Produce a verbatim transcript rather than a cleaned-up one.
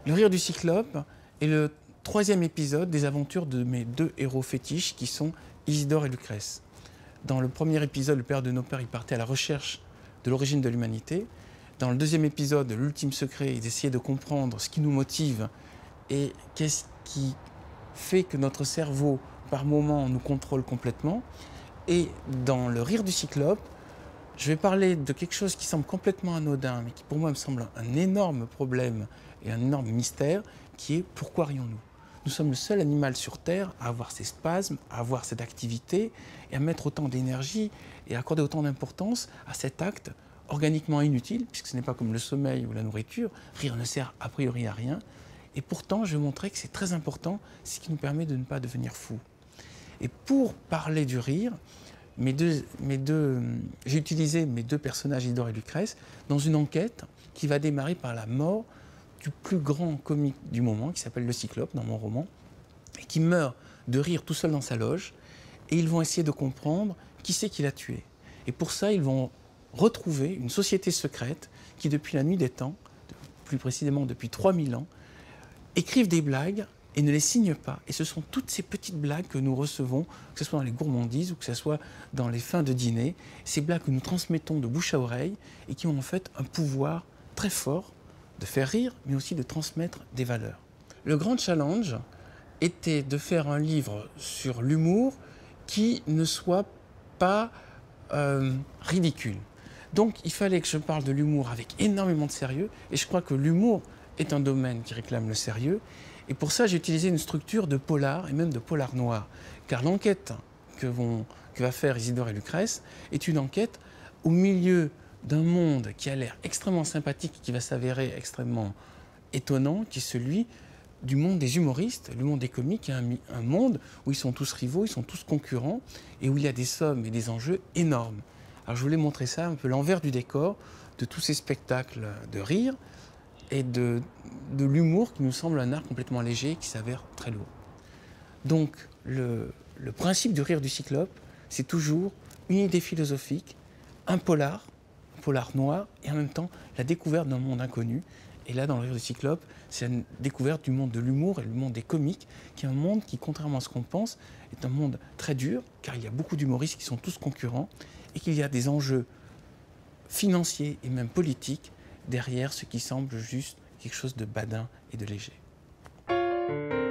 Le rire du cyclope est le troisième épisode des aventures de mes deux héros fétiches qui sont Isidore et Lucrèce. Dans le premier épisode, le père de nos pères, il partait à la recherche de l'origine de l'humanité. Dans le deuxième épisode, l'ultime secret, ils essayaient de comprendre ce qui nous motive et qu'est-ce qui fait que notre cerveau, par moments, nous contrôle complètement. Et dans le rire du cyclope, je vais parler de quelque chose qui semble complètement anodin, mais qui pour moi me semble un énorme problème et un énorme mystère, qui est pourquoi rions-nous ? Nous sommes le seul animal sur Terre à avoir ces spasmes, à avoir cette activité et à mettre autant d'énergie et à accorder autant d'importance à cet acte organiquement inutile, puisque ce n'est pas comme le sommeil ou la nourriture. Rire ne sert a priori à rien. Et pourtant, je vais montrer que c'est très important, ce qui nous permet de ne pas devenir fou. Et pour parler du rire, mes deux, mes deux, j'ai utilisé mes deux personnages, Isidore et Lucrèce, dans une enquête qui va démarrer par la mort du plus grand comique du moment, qui s'appelle le Cyclope, dans mon roman, et qui meurt de rire tout seul dans sa loge. Et ils vont essayer de comprendre qui c'est qui l'a tué. Et pour ça, ils vont retrouver une société secrète qui, depuis la nuit des temps, plus précisément depuis trois mille ans, écrivent des blagues et ne les signent pas. Et ce sont toutes ces petites blagues que nous recevons, que ce soit dans les gourmandises ou que ce soit dans les fins de dîner, ces blagues que nous transmettons de bouche à oreille et qui ont en fait un pouvoir très fort de faire rire, mais aussi de transmettre des valeurs. Le grand challenge était de faire un livre sur l'humour qui ne soit pas euh, ridicule. Donc il fallait que je parle de l'humour avec énormément de sérieux, et je crois que l'humour est un domaine qui réclame le sérieux. Et pour ça, j'ai utilisé une structure de polar et même de polar noir. Car l'enquête que, vont, que va faire Isidore et Lucrèce est une enquête au milieu d'un monde qui a l'air extrêmement sympathique, qui va s'avérer extrêmement étonnant, qui est celui du monde des humoristes, le monde des comiques, un, un monde où ils sont tous rivaux, ils sont tous concurrents, et où il y a des sommes et des enjeux énormes. Alors je voulais montrer ça, un peu l'envers du décor de tous ces spectacles de rire, et de, de l'humour qui nous semble un art complètement léger et qui s'avère très lourd. Donc le, le principe du rire du cyclope, c'est toujours une idée philosophique, un polar, un polar noir, et en même temps la découverte d'un monde inconnu. Et là, dans le rire du cyclope, c'est la découverte du monde de l'humour et le monde des comiques, qui est un monde qui, contrairement à ce qu'on pense, est un monde très dur, car il y a beaucoup d'humoristes qui sont tous concurrents, et qu'il y a des enjeux financiers et même politiques derrière ce qui semble juste quelque chose de badin et de léger.